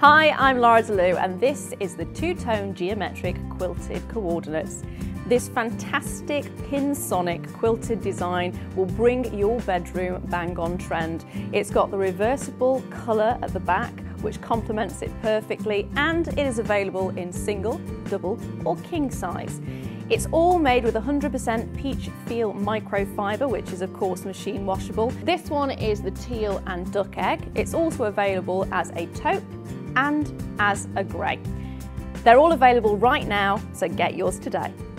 Hi, I'm Laura DeLu and this is the two-tone geometric quilted coordinates. This fantastic pin-sonic quilted design will bring your bedroom bang on trend. It's got the reversible colour at the back which complements it perfectly, and it is available in single, double or king size. It's all made with 100% peach feel microfiber, which is of course machine washable. This one is the teal and duck egg. It's also available as a taupe and as a grey. They're all available right now, so get yours today.